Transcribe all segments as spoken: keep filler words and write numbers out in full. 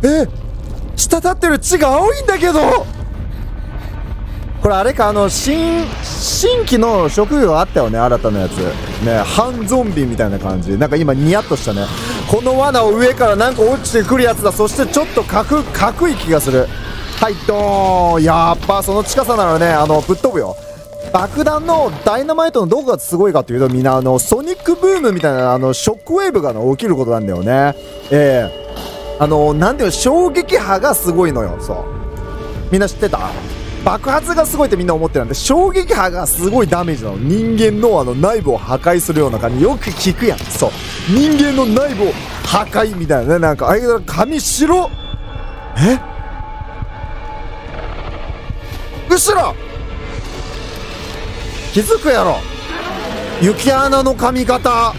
え、滴ってる血が青いんだけど。これあれか、あの新新規の職業あったよね、新たなやつね。半ゾンビみたいな感じ。なんか今ニヤッとしたね。この罠を上からなんか落ちてくるやつだ。そしてちょっとかくかくい気がする。はいドーン。やっぱその近さならね、あのぶっ飛ぶよ。爆弾のダイナマイトのどこがすごいかというと、みんなあのソニックブームみたいなあのショックウェーブが、ね、起きることなんだよね。ええー、あのなんていうの、衝撃波がすごいのよ。そうみんな知ってた？爆発がすごいってみんな思ってるんで、衝撃波がすごいダメージなの。人間のあの内部を破壊するような感じ。よく聞くやん。そう人間の内部を破壊みたいなね。なんかあれ髪白え後ろ気づくやろ。雪穴の髪型。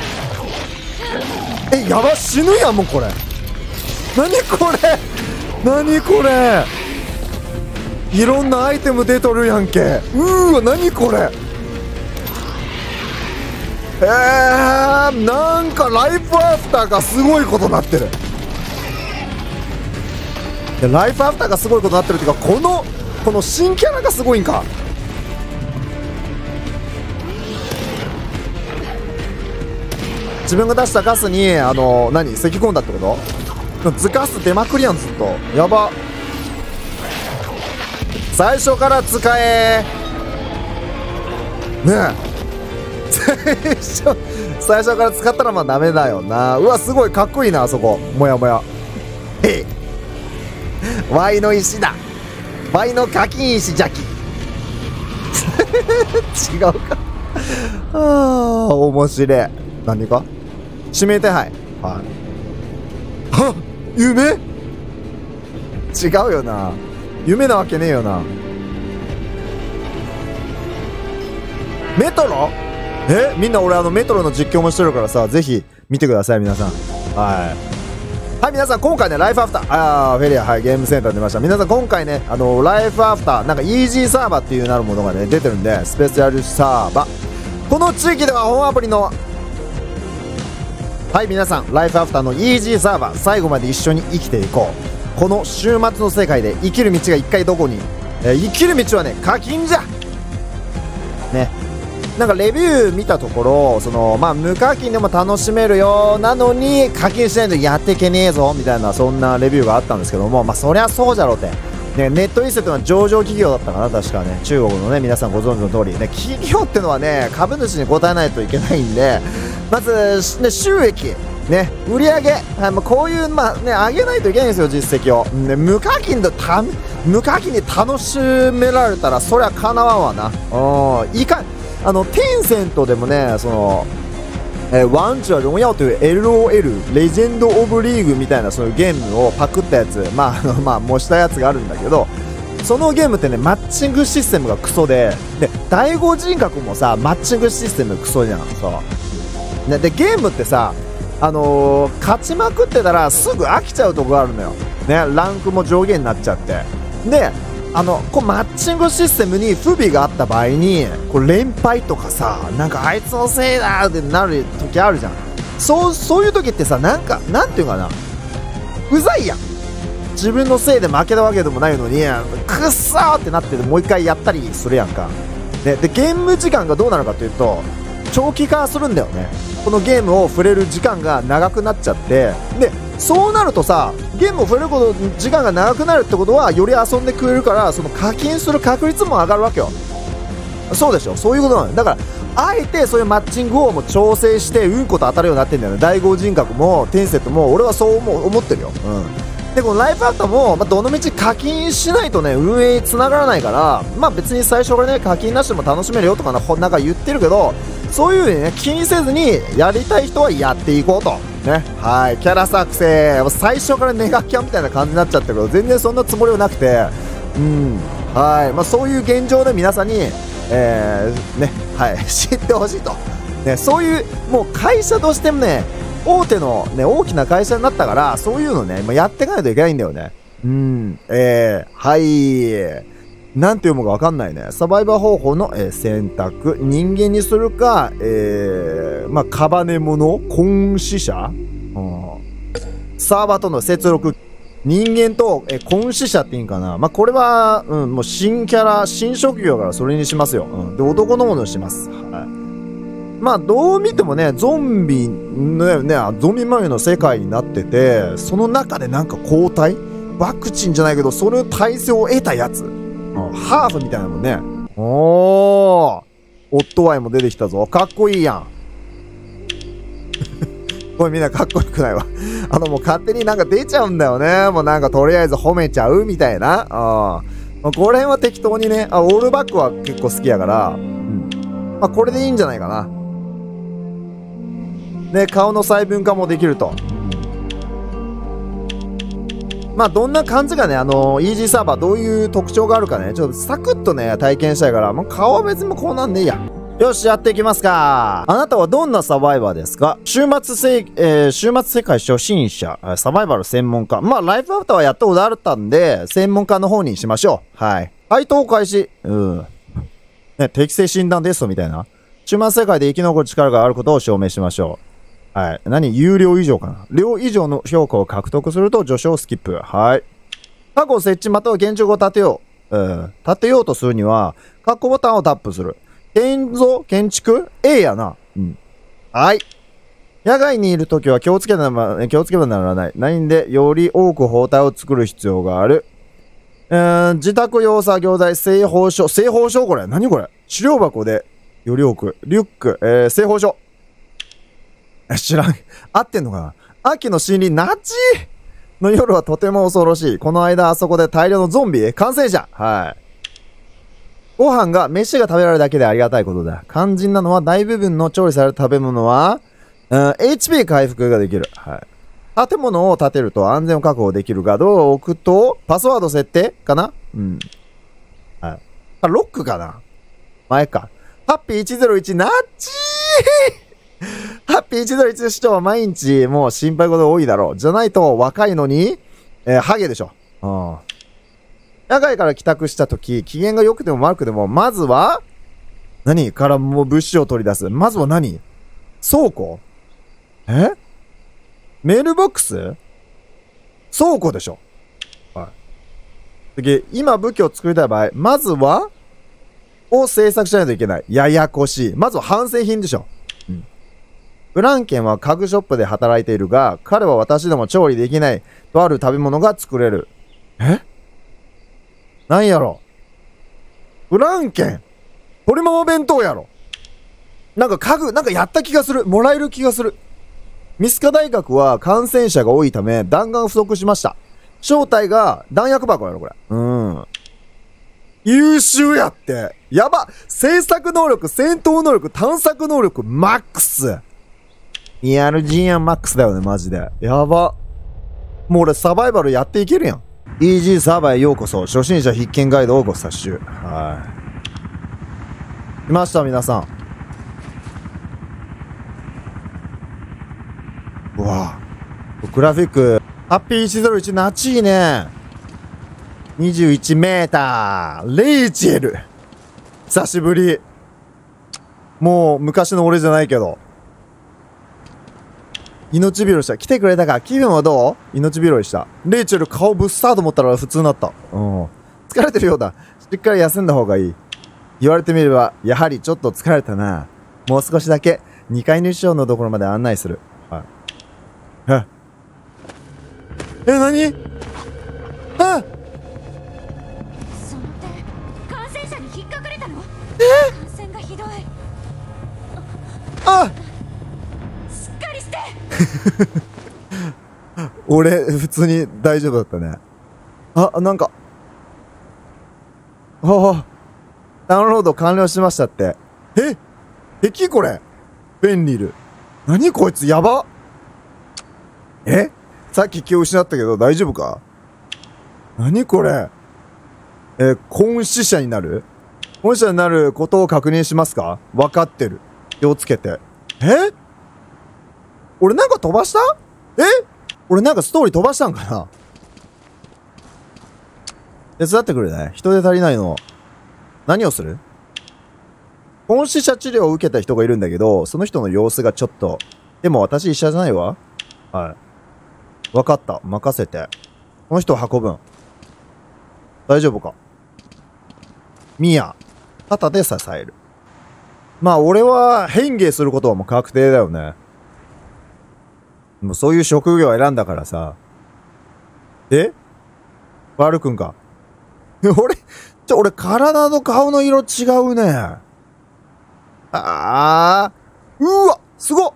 え、やば、死ぬやんもうこれ。何これ何これ。いろんなアイテム出とるやんけ。うーわ何これ。えー、なんかライフアフターがすごいことなってる。いやライフアフターがすごいことなってるっていうか、このこの新キャラがすごいんか。自分が出したガスにあの何咳込んだってこと？ズガス出まくりやんずっと。やば。最初から使えねえ最初最初から使ったらまあダメだよな。うわすごいかっこいいなあそこ。もやもやへいワイの石だ。ワイの課金石じゃき違うかあー面白い。何か指名手配。はいはっ夢違うよな。夢なわけねえよな。メトロえみんな俺あのメトロの実況もしてるからさ、ぜひ見てください皆さん。はいはい皆さん、今回ねライフアフターあーフェリアはいゲームセンター出ました。皆さん今回ねあのライフアフターなんかイージーサーバーっていうなるものがね出てるんで、スペシャルサーバー。この地域では本アプリのはい皆さん、ライフアフターのイージーサーバー、最後まで一緒に生きていこう。この週末の世界で生きる道が一回どこに、えー、生きる道はね課金じゃね。なんかレビュー見たところ、そのまあ無課金でも楽しめるよなのに課金しないとやっていけねえぞみたいな、そんなレビューがあったんですけども、まあそりゃそうじゃろうって、ね、ネットイーセットの上場企業だったかな確かね。中国のね皆さんご存知の通りね、企業ってのはね株主に応えないといけないんで、まず、ね、収益ね、売り上げ、はい、まあ、こういう、まあね、上げないといけないんですよ、実績を。ね、無課金でた、無課金に楽しめられたら、そりゃかなわんわな。うん、いかん、あの、テンセントでもね、その、えー、ワンチュアロンヤオという エルオーエル、レジェンド・オブ・リーグみたいなそういうゲームをパクったやつ、まあ、あの、まあ、模したやつがあるんだけど、そのゲームってね、マッチングシステムがクソで、で、第五人格もさ、マッチングシステムクソじゃん、そう。ね、で、ゲームってさ、あのー、勝ちまくってたらすぐ飽きちゃうとこがあるのよ。ね、ランクも上限になっちゃって。で、あの、こうマッチングシステムに不備があった場合に、こう連敗とかさ、なんかあいつのせいだってなる時あるじゃん。そう、そういう時ってさ、なんか、なんていうかな、うざいやん。自分のせいで負けたわけでもないのに、くっそーってなってもう一回やったりするやんか。で、で、ゲーム時間がどうなるかというと、長期化するんだよね。このゲームを触れる時間が長くなっちゃって、でそうなるとさ、ゲームを触れること時間が長くなるってことはより遊んでくれるから、その課金する確率も上がるわけよ。そうでしょ、そういうことなのよ。だからあえてそういうマッチングをもう調整してうんこと当たるようになってんだよね。第五人格もテンセットも俺はそう思思ってるよ。うんでこのライフアフターも、まあ、どのみち課金しないとね運営に繋がらないから、まあ別に最初からね課金なしでも楽しめるよとかな、なんか言ってるけど、そういう風にね気にせずにやりたい人はやっていこうとね。はい、キャラ作成最初からネガキャンみたいな感じになっちゃったけど、全然そんなつもりはなくて、うんはい、まあそういう現状で皆さんに、えー、ねはい知ってほしいとね。そういうもう会社としてもね大手のね、大きな会社になったから、そういうのね、まあ、やっていかないといけないんだよね。うん、えー、はい。なんて読むかわかんないね。サバイバー方法の、えー、選択。人間にするか、えー、まあ、カバネモノ、根死者、うん、サーバーとの接続。 人間と、え、婚死者っていいんかな。まあ、これは、うん、もう新キャラ、新職業だからそれにしますよ。うん。で、男のものにします。はい。まあ、どう見てもね、ゾンビ、ね、ね、ゾンビマリの世界になってて、その中でなんか抗体ワクチンじゃないけど、その体制を得たやつ。うん、ハーフみたいなもんね。おー。オットワイも出てきたぞ。かっこいいやん。これみんなかっこよくないわ。あのもう勝手になんか出ちゃうんだよね。もうなんかとりあえず褒めちゃうみたいな。あここら辺は適当にね、あ、オールバックは結構好きやから、うん。まあこれでいいんじゃないかな。で、顔の細分化もできると。まあどんな感じがね、あのー、イージーサーバーどういう特徴があるかね、ちょっとサクッとね、体験したいから、もう顔は別にもこうなんでいいや。よし、やっていきますか。あなたはどんなサバイバーですか？週末せ、えー、週末世界初心者、サバイバル専門家。まあ、ライフアフターはやったことあったんで、専門家の方にしましょう。はい。回答開始。うん。ね、適正診断テストみたいな。週末世界で生き残る力があることを証明しましょう。はい。何？有料以上かな。量以上の評価を獲得すると序章をスキップ。はい。過去設置または建築を建てよう。うん。建てようとするには、括弧ボタンをタップする。建造建築 ?A やな。うん。はい。野外にいるときは気をつけな、ま、気をつけなならない。何で、より多く包帯を作る必要がある。えー、自宅用作業台、製法書。製法書これ何これ資料箱で、より多く。リュック、えー、製法書。知らん。合ってんのかな？秋の森林、夏の夜はとても恐ろしい。この間、あそこで大量のゾンビ、感染者。はい。ご飯が、飯が食べられるだけでありがたいことだ。肝心なのは大部分の調理された食べ物は、うん、エイチピー 回復ができる。はい。建物を建てると安全を確保できるが、ドアを置くと、パスワード設定かな？うん。はい。あ、ロックかな？前か。ハッピーいちぜろいち、ナッチーハッピーいちぜろいちの市長は毎日もう心配事多いだろう。じゃないと若いのに、えー、ハゲでしょ。うん。野外から帰宅したとき、機嫌が良くても悪くても、まずは、何からもう物資を取り出す。まずは何？倉庫？え？メールボックス？倉庫でしょ。はい。次、今武器を作りたい場合、まずは、を制作しないといけない。ややこしい。まずは完成品でしょ。うん。フランケンは家具ショップで働いているが、彼は私でも調理できない、とある食べ物が作れる。え？なんやろ？フランケン鶏ママ弁当やろ。なんか家具、なんかやった気がする。もらえる気がする。ミスカ大学は感染者が多いため弾丸不足しました。正体が弾薬箱やろ、これ。うん。優秀やって。やば。制作能力、戦闘能力、探索能力、マックス。リアルジーアンマックスだよね、マジで。やば。もう俺サバイバルやっていけるやん。イージー サーバーへようこそ。初心者必見ガイドをご冊子。はい。来ました、皆さん。うわぁ。グラフィック。ハッピーいちぜろいち、なちいね。にじゅういちメーター。レイチェル。久しぶり。もう昔の俺じゃないけど。命拾いした。来てくれたか？気分はどう？命拾いした。レイチェル顔ぶっさーと思ったら普通になった。うん。疲れてるようだ。しっかり休んだ方がいい。言われてみれば、やはりちょっと疲れたな。もう少しだけ、にかいの師匠のところまで案内する。はい。ええ、なに？え？ その点、感染者に引っかかれたの？ え？ 感染がひどい。 あ！ しっかりして。 俺、普通に大丈夫だったね。あ、なんか。ああ。ダウンロード完了しましたって。え？敵これ。ベンリル。何こいつやば。え？さっき気を失ったけど大丈夫か？何これ。えー、婚死者になる？婚死者になることを確認しますか？分かってる。気をつけて。え？俺なんか飛ばした？え？俺なんかストーリー飛ばしたんかな？手伝ってくれない？人手足りないの。何をする？本死者治療を受けた人がいるんだけど、その人の様子がちょっと。でも私医者じゃないわ。はい。わかった。任せて。 この人を運ぶん。大丈夫か。ミヤ、肩で支える。まあ俺は変化することはもう確定だよね。もうそういう職業を選んだからさ。えワルくんか。俺、ちょ、俺体の顔の色違うね。ああ、うわ、すごっ。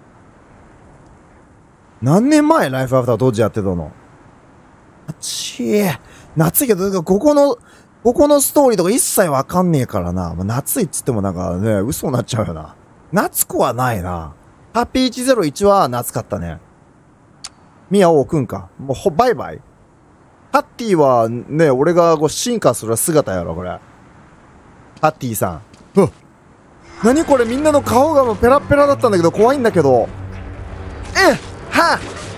何年前ライフアフター当時やってたの。あちー。夏いけど、ここの、ここのストーリーとか一切わかんねえからな。まあ、夏いっつってもなんかね、嘘になっちゃうよな。夏子はないな。ハッピーいちゼロいちは夏かったね。ミヤオくんか。もうほ、バイバイ。ハッティはね、俺がこう進化する姿やろ、これ。ハッティさん。うわ。何これ、みんなの顔がもうペラペラだったんだけど、怖いんだけど。えっは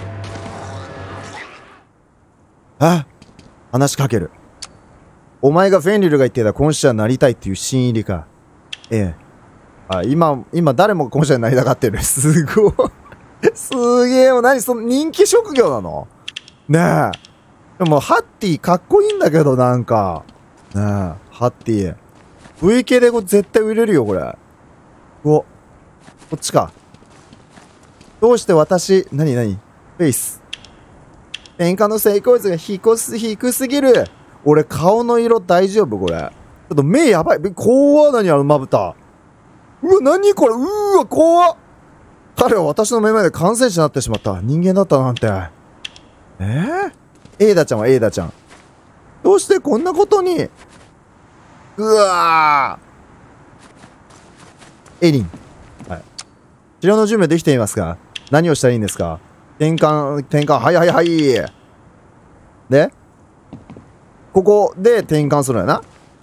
あ話しかける。お前がフェンリルが言ってた婚者になりたいっていう新入りか。ええ。あ、今、今誰も婚者になりたがってる。すごい。すげえよ。何その人気職業なのねえ。でも、ハッティかっこいいんだけど、なんか。ねえ、ハッティ。ブイケー でこれ絶対売れるよ、これ。お、こっちか。どうして私、なになにフェイス。変化の成功率が低す、低すぎる。俺、顔の色大丈夫これ。ちょっと目やばい。怖っ、何あのまぶた。うわ、何これ。うわ、怖っ。彼は私の目の前で感染者になってしまった。人間だったなんて。えー、エイダちゃんはエイダちゃん。どうしてこんなことに。うわー。エリン。はい。治療の準備できていますか？何をしたらいいんですか？転換、転換、はいはいはい。でここで転換するんやな。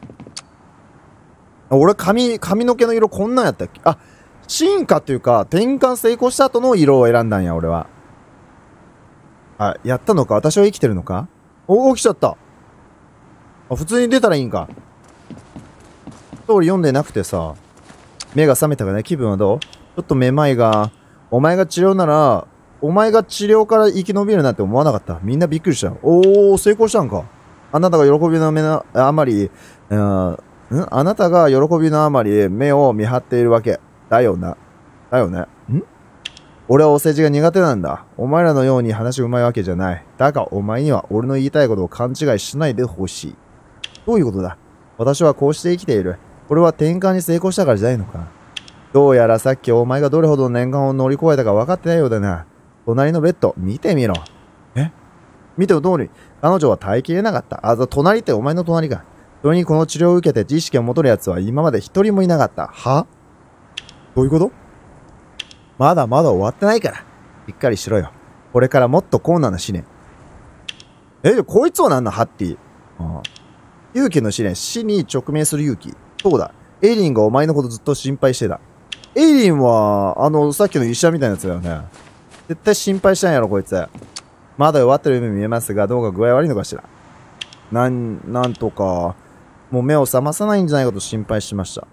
俺髪、髪の毛の色こんなんやったっけ？あ、進化っていうか、転換成功した後の色を選んだんや、俺は。あ、やったのか？私は生きてるのか？お、起きちゃった。あ、普通に出たらいいんか。ストーリー読んでなくてさ、目が覚めたかね？気分はどう？ちょっとめまいが、お前が治療なら、お前が治療から生き延びるなんて思わなかった。みんなびっくりした。おー、成功したんか。あなたが喜びの目のあまり、うん、んあなたが喜びのあまり目を見張っているわけ。だよな。だよね。ん俺はお世辞が苦手なんだ。お前らのように話うまいわけじゃない。だがお前には俺の言いたいことを勘違いしないでほしい。どういうことだ？私はこうして生きている。これは転換に成功したからじゃないのか。どうやらさっきお前がどれほどの年間を乗り越えたか分かってないようだな。隣のベッド、見てみろ。え？見ての通り、彼女は耐えきれなかった。あ、隣ってお前の隣か。それにこの治療を受けて知識を戻る奴は今まで一人もいなかった。は？どういうこと？まだまだ終わってないから。しっかりしろよ。これからもっと困難な試練。え、こいつは何なのハッティ。ああ。勇気の試練、死に直面する勇気。そうだ。エイリンがお前のことずっと心配してた。エイリンは、あの、さっきの医者みたいなやつだよね。絶対心配したんやろ、こいつ。まだ弱ってるように見えますが、どうか具合悪いのかしら。なん、なんとか、もう目を覚まさないんじゃないかと心配しました。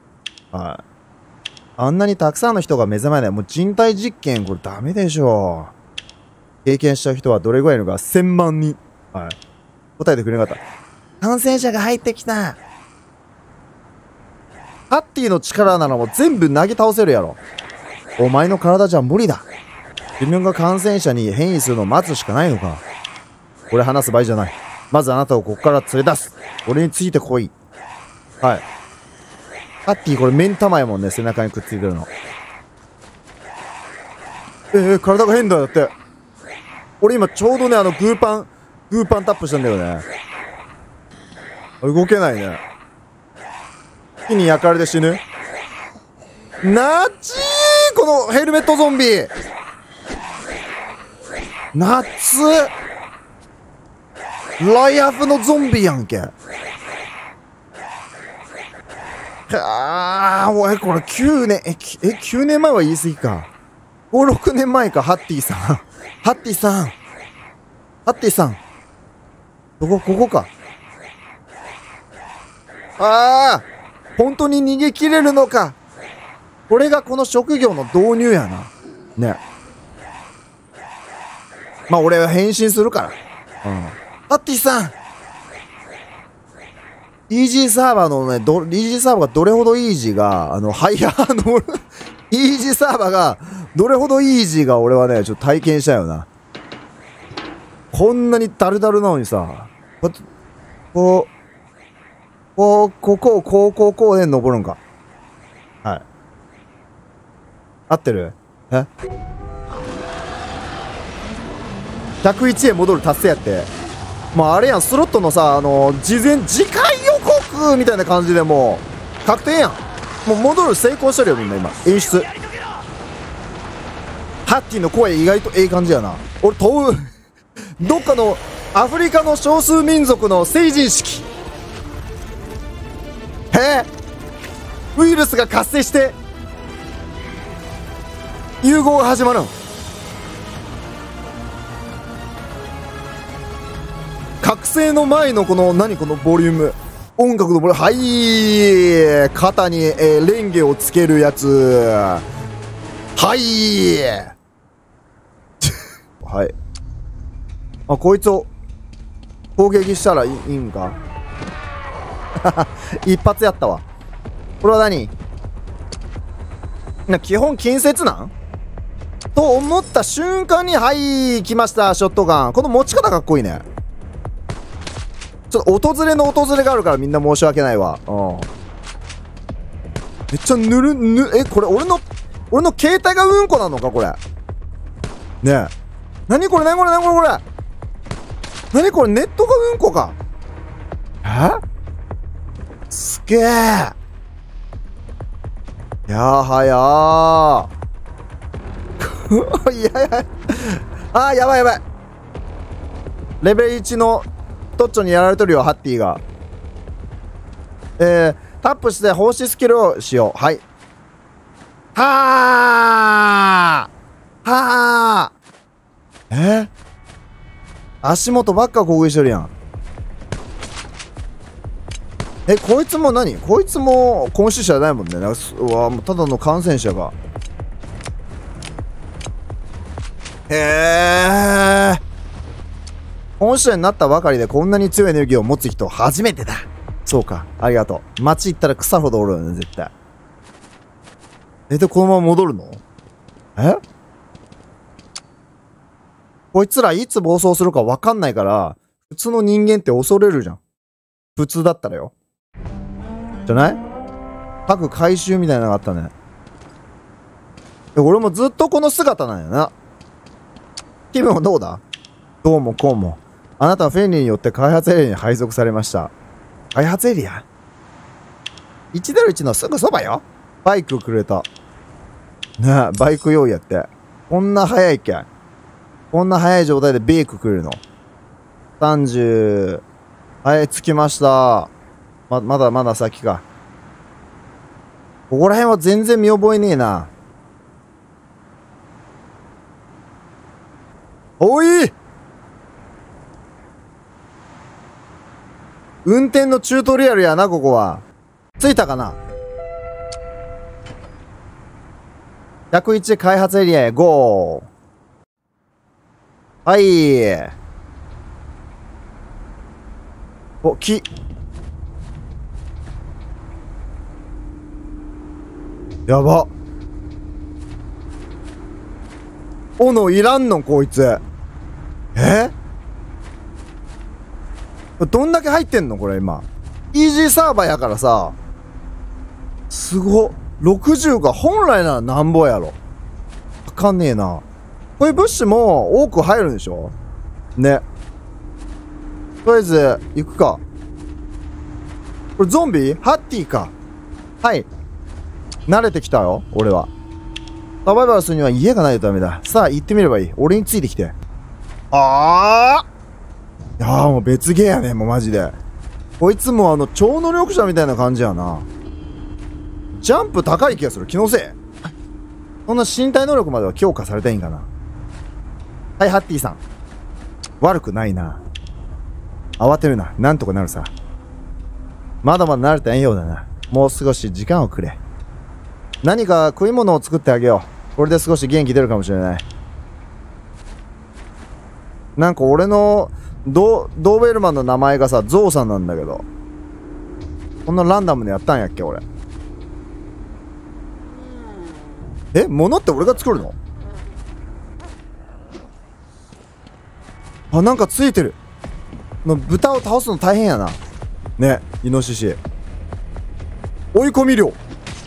はい。あんなにたくさんの人が目覚めない。もう人体実験、これダメでしょ。経験した人はどれぐらいいるのか、せんまんにん。はい。答えてくれなかった。感染者が入ってきた。ハッティの力ならもう全部投げ倒せるやろ。お前の体じゃ無理だ。自分が感染者に変異するのを待つしかないのか。俺話す場合じゃない。まずあなたをここから連れ出す。俺についてこい。はい。ハッティこれ目ん玉やもんね、背中にくっついてるの。えー、体が変だよだって。俺今ちょうどね、あのグーパン、グーパンタップしたんだよね。動けないね。火に焼かれて死ぬ。なっちー、このヘルメットゾンビ。夏ライアフのゾンビやんけ。あー、おい、これきゅうねん、え、え、きゅうねんまえは言い過ぎか。ご、ろくねんまえか、ハッティさん。ハッティさん。ハッティさん。どこ、ここか。あー、本当に逃げ切れるのか。これがこの職業の導入やな。ね。まあ俺は変身するから。うん。 ハッティさん、イージーサーバーのね、ど、イージーサーバーがどれほどイージーが、あの、ハイヤーの、イージーサーバーが、どれほどイージーが俺はね、ちょっと体験したよな。こんなにダルダルなのにさ、こう、こう、こう、ここをこう、こう、こうで登るんか。はい。合ってる？え ?ひゃくいち へ戻る達成やって。まああれやん、スロットのさ、あのー、事前、次回予告みたいな感じでもう、確定やん。もう戻る成功してるよ、みんな今。演出。ハッティの声意外とええ感じやな。俺、飛ぶ。どっかの、アフリカの少数民族の成人式。へえ。ウイルスが活性して、融合が始まるん。覚醒の前のこの、何このボリューム。音楽のボリューム。はい。肩に、えー、レンゲをつけるやつ。はい。はい。あ、こいつを攻撃したらいい、いいんか。一発やったわ。これは何？な、基本近接なんと思った瞬間に、はい、来ました、ショットガン。この持ち方かっこいいね。ちょっと訪れの訪れがあるからみんな申し訳ないわ。うん。めっちゃぬる、ぬ、え、これ俺の、俺の携帯がうんこなのかこれ。ねえ。なにこれなにこれなにこれこれ。なにこれネットがうんこか。え？すげえ。やーはやー。いやいや。あー、やばいやばい。レベルいちのトッチョにやられとるよ、ハッティが。えー、タップして放置スキルをしよう。はい。はーはーえー、足元ばっか攻撃してるやん。え、こいつも何？こいつも今週者じゃないもんね。なんかうわ、もうただの感染者が。へえ。本州者になったばかりでこんなに強いエネルギーを持つ人初めてだ。そうか。ありがとう。街行ったら草ほどおるよね、絶対。え、で、このまま戻るの？え？こいつらいつ暴走するか分かんないから、普通の人間って恐れるじゃん。普通だったらよ。じゃない？各回収みたいなのがあったね。俺もずっとこの姿なんやな。気分はどうだ？どうもこうも。あなたはフェンリーによって開発エリアに配属されました。開発エリア ?いちゼロいち のすぐそばよ。バイクくれた。ねえ、バイク用意やって。こんな早いっけ？こんな早い状態でベークくれるの？ さんじゅう。はい、着きました。ま、まだまだ先か。ここら辺は全然見覚えねえな。おい！運転のチュートリアルやな、ここは。着いたかな？ ひゃくいち 開発エリアへゴー。はい。お、木。やば。斧いらんのこいつ。え？どんだけ入ってんのこれ今。イージーサーバーやからさ。すごっ。ろくじゅうが本来ならなんぼやろ。わかんねえな。こういう物資も多く入るんでしょ？ね。とりあえず、行くか。これゾンビ？ハッティか。はい。慣れてきたよ、俺は。サバイバルするには家がないとダメだ。さあ、行ってみればいい。俺についてきて。あー！いやーもう別ゲーやね、もうマジで。こいつもあの、超能力者みたいな感じやな。ジャンプ高い気がする。気のせい。そんな身体能力までは強化されていいんかな。はい、ハッティさん。悪くないな。慌てるな。なんとかなるさ。まだまだ慣れてないようだな。もう少し時間をくれ。何か食い物を作ってあげよう。これで少し元気出るかもしれない。なんか俺のドドーベルマンの名前がさゾウさんなんだけど、こんなランダムでやったんやっけ俺。え、物って俺が作るの？あ、なんかついてる。の豚を倒すの大変やな。ね、イノシシ。追い込み量。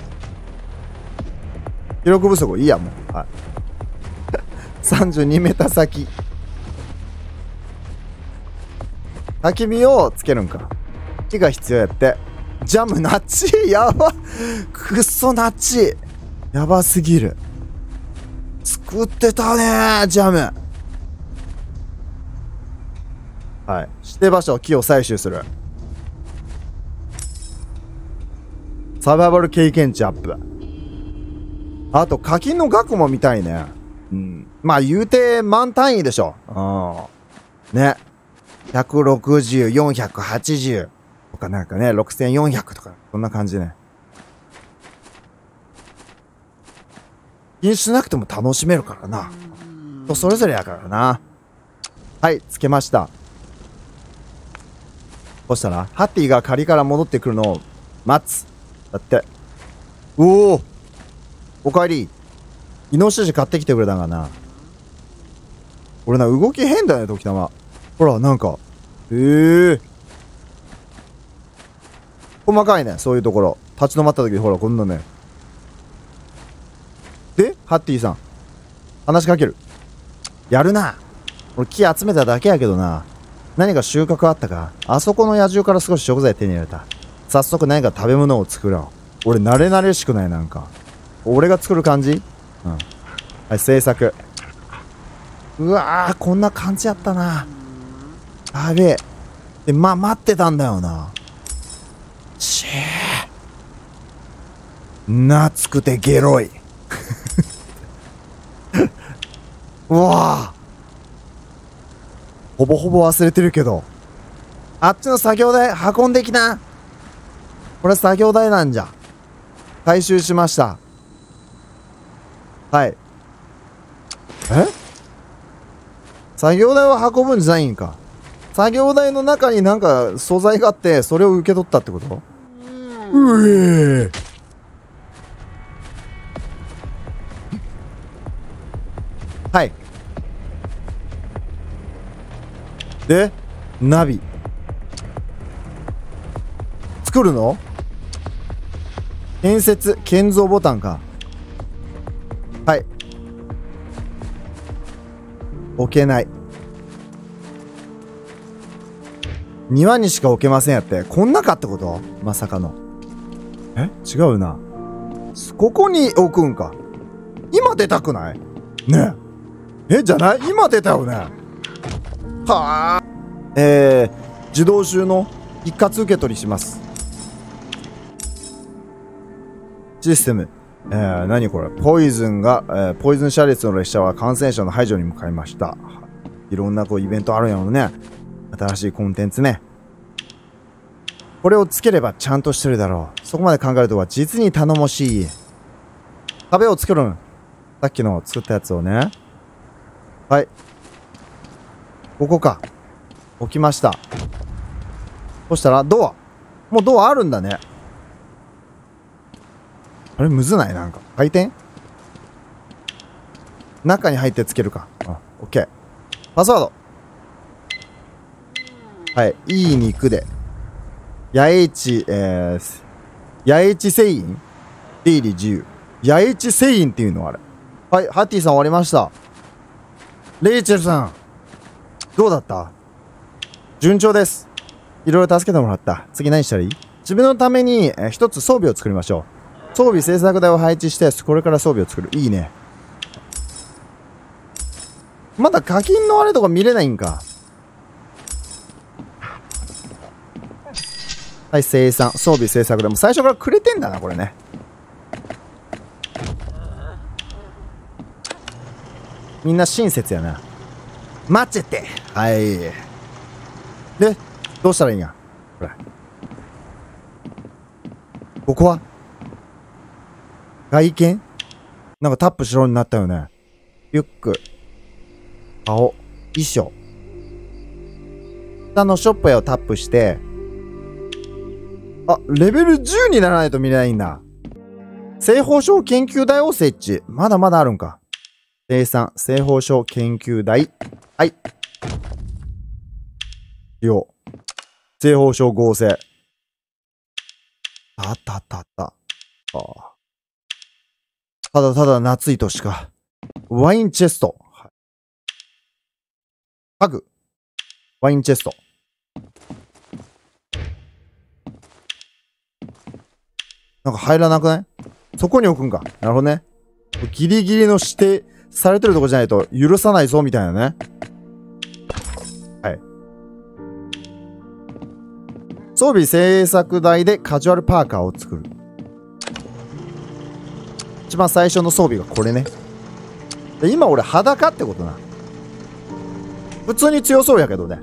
記録不足いいやもう。はい。さんじゅうにメーター先。焚き火をつけるんか。木が必要やって。ジャムナッチやば。くっそナッチやばすぎる。作ってたねジャム。はい。指定場所、木を採取する。サバイバル経験値アップ。あと、課金の額も見たいね。うん。まあ、言うて、万単位でしょ。うん。ね。ひゃくろくじゅう、よんひゃくはちじゅうとかなんかね、ろくせんよんひゃくとか、こんな感じね。気にしなくても楽しめるからな。人それぞれやからな。はい、つけました。そしたら、ハッティが仮から戻ってくるのを待つ。だって。おおおかえり。イノシシ買ってきてくれたんかな。俺な、動き変だね、時たま。ほら、なんか。へえー。細かいね、そういうところ。立ち止まった時、ほら、こんなね。で、ハッティさん。話しかける。やるな。俺、木集めただけやけどな。何か収穫あったか？あそこの野獣から少し食材手に入れた。早速何か食べ物を作ろう。俺、慣れ慣れしくないなんか。俺が作る感じ？うん。はい、制作。うわー、こんな感じやったな。やべえ。で、ま、待ってたんだよな。しぇー。懐くてゲロい。うわー。ほぼほぼ忘れてるけど。あっちの作業台運んできな。これ作業台なんじゃ。回収しました。はい。え？作業台を運ぶんじゃないんか。作業台の中になんか素材があって、それを受け取ったってこと？うえー。はい。で、ナビ。作るの？建設、建造ボタンか。はい。置けない。庭にしか置けませんやって。こん中ってこと？まさかの。え？違うな。ここに置くんか。今出たくない？ねえ。え、じゃない？今出たよね。はあ。えー、自動収納一括受け取りします。システム。えー、何これ？ポイズンが、えー、ポイズン車列の列車は感染者の排除に向かいました。いろんなこうイベントあるんやろね。新しいコンテンツね。これをつければちゃんとしてるだろう。そこまで考えるとは実に頼もしい。壁を作るん。さっきの作ったやつをね。はい。ここか。置きました。そしたら、ドア。もうドアあるんだね。あれ、むずないなんか。回転？中に入ってつけるか。あ、オッケー。パスワード。はい。いい肉で。ヤエイチ、えー、ヤエイチ製品？出入り自由。ヤエイチ製品っていうのあれ。はい。ハッティさん終わりました。レイチェルさん。どうだった？順調です。いろいろ助けてもらった。次何したらいい？自分のために、えー、一つ装備を作りましょう。装備製作台を配置して、これから装備を作る。いいね。まだ課金のあれとか見れないんか。はい、生産。装備製作台も最初からくれてんだな、これね。みんな親切やな。待ってて。はい。で、どうしたらいいんや。ほら。ここは外見なんかタップしろになったよね。リュック。顔。衣装。 下のショップへをタップして、あ、レベルじゅうにならないと見れないんだ。製法書研究台を設置。まだまだあるんか。生産、製法書研究台。はい。よ。製法書合成。あったあったあった。ああ。ただただ夏いとしか。ワインチェスト。家具。ワインチェスト。なんか入らなくない？そこに置くんか。なるほどね。ギリギリの指定されてるとこじゃないと許さないぞみたいなね。はい。装備製作台でカジュアルパーカーを作る。一番最初の装備がこれね。で今俺裸ってことな。普通に強そうやけどね。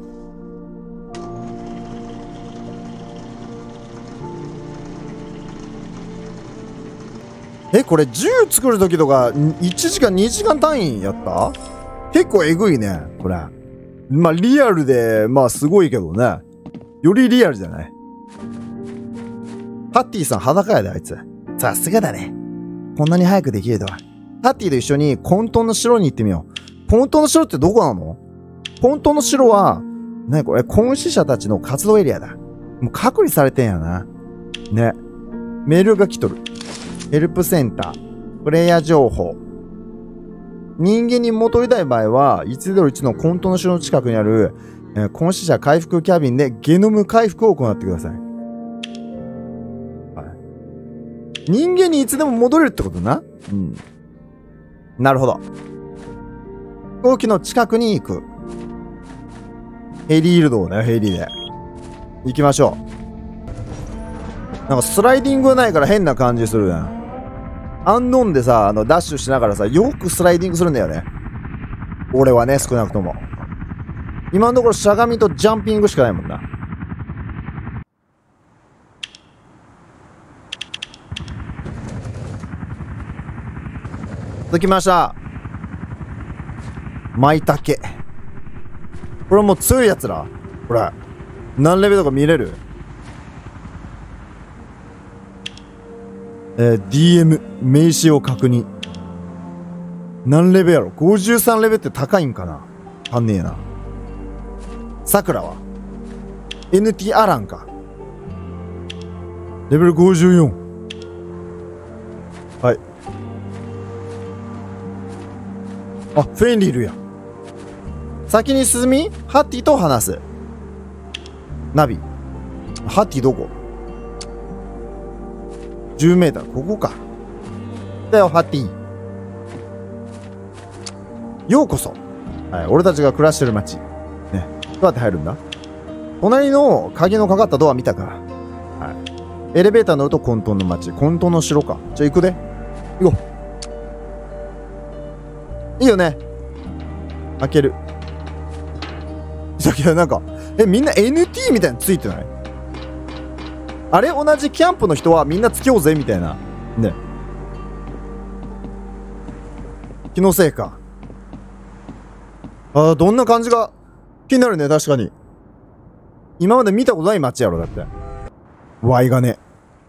え、これ銃作るときとかいちじかんにじかん単位やった？結構えぐいね、これ。まあリアルで、まあすごいけどね。よりリアルじゃない？ハッティさん裸やで、あいつ。さすがだね。こんなに早くできるとは。ハッティと一緒に混沌の城に行ってみよう。混沌の城ってどこなの？混沌の城は、なにこれ、婚死者たちの活動エリアだ。もう隔離されてんやな。ね。メールが来とる。ヘルプセンター。プレイヤー情報。人間に戻りたい場合は、いちゼロいちの混沌の城の近くにある、えー、婚死者回復キャビンでゲノム回復を行ってください。はい、人間にいつでも戻れるってことな。うん。なるほど。飛行機の近くに行く。ヘリールドだよ、ヘリーで。行きましょう。なんかスライディングがないから変な感じするな。アンノンでさ、あの、ダッシュしながらさ、よくスライディングするんだよね。俺はね、少なくとも。今のところしゃがみとジャンピングしかないもんな。続きました。マイタケ。これもう強いやつら。これ。何レベルとか見れる？えー、ディーエム、名刺を確認。何レベルやろ？ ごじゅうさん レベルって高いんかな？あんねえな。さくらは エヌティー アランか。レベルごじゅうよん。はい。あ、フェンリルや。先に進み、ハッティと話す。ナビ。ハッティどこ？ じゅうメーター、ここか。だよ、ハッティ。ようこそ。はい、俺たちが暮らしてる街。ね。どうやって入るんだ？隣の鍵のかかったドア見たか。はい。エレベーター乗ると混沌の街。混沌の城か。じゃあ行くで。行こう。いいよね。開ける。さっきなんか、え、みんな エヌティー みたいなのついてない？あれ同じキャンプの人はみんなつけようぜみたいな。ね。気のせいか。ああ、どんな感じが気になるね、確かに。今まで見たことない街やろ、だって。ワイがね。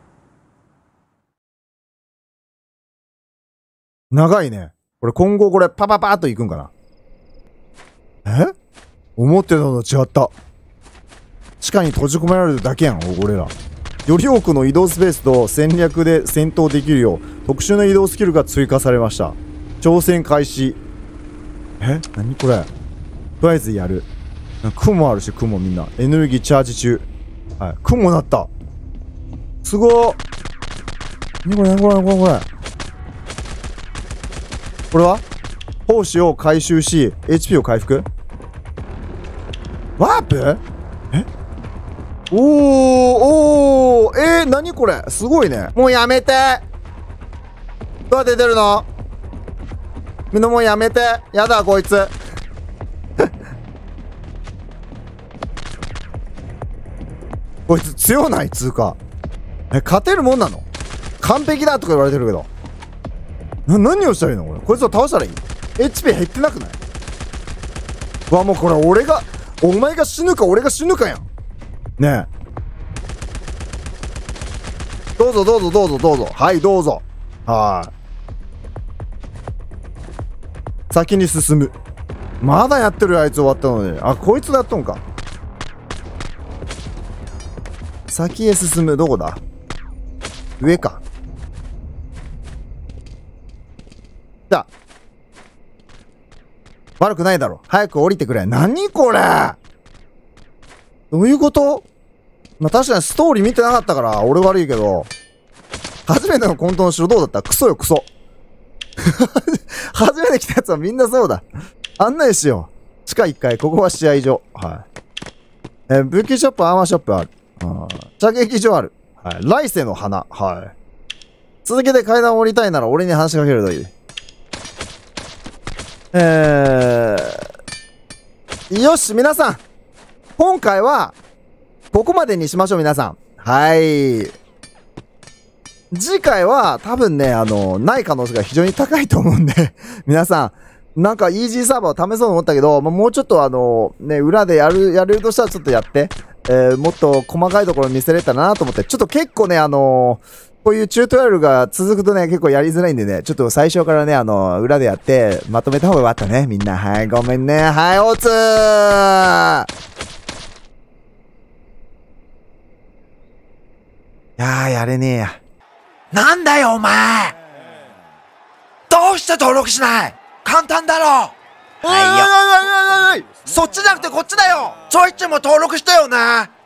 長いね。これ今後これパパパーっと行くんかな。え？思ってたのと違った。地下に閉じ込められるだけやん、俺ら。より多くの移動スペースと戦略で戦闘できるよう特殊な移動スキルが追加されました。挑戦開始。え？何これ？とりあえずやる。雲あるし、雲みんな。エネルギーチャージ中。はい。雲なった。すごー。何これ何これ何これこれ。これは胞子を回収し、エイチピー を回復？ワープ？え？おー、おー、えー、何これ？すごいね。もうやめて。どうやって出るの？みんなもうやめて。やだ、こいつ。こいつ強ないつうか。え、勝てるもんなの？完璧だとか言われてるけど。な、何をしたらいいのこれ。こいつを倒したらいい？エイチピー 減ってなくない？うわ、もうこれ俺が、 お前が死ぬか俺が死ぬかやん。ねえ。どうぞどうぞどうぞどうぞ。はい、どうぞ。はい。先に進む。まだやってるよ、あいつ終わったのに。あ、こいつだっとんか。先へ進む。どこだ？上か。じゃあ。悪くないだろ。早く降りてくれ。何これ？どういうこと？まあ、確かにストーリー見てなかったから、俺悪いけど、初めてのコントの城どうだった？クソよ、クソ。初めて来たやつはみんなそうだ。案内しよう。地下いっかい、ここは試合場。はい。えー、武器ショップ、アーマーショップある。射撃場ある。はい。来世の花。はい。続けて階段を降りたいなら俺に話しかけるといい。えー、よし、皆さん。今回は、ここまでにしましょう、皆さん。はい。次回は、多分ね、あの、ない可能性が非常に高いと思うんで、皆さん、なんかイージーサーバーを試そうと思ったけど、まあ、もうちょっとあの、ね、裏でやる、やれるとしたらちょっとやって、えー、もっと細かいところ見せれたらなと思って、ちょっと結構ね、あのー、こういうチュートリアルが続くとね、結構やりづらいんでね、ちょっと最初からね、あの、裏でやって、まとめた方がよかったね、みんな。はい、ごめんね。はい、おつーいやー、やれねえや。 なんだよお前、どうして登録しない？簡単だろ。 はいよ。 そっちじゃなくてこっちだよ。ちょいちょいも登録してよな。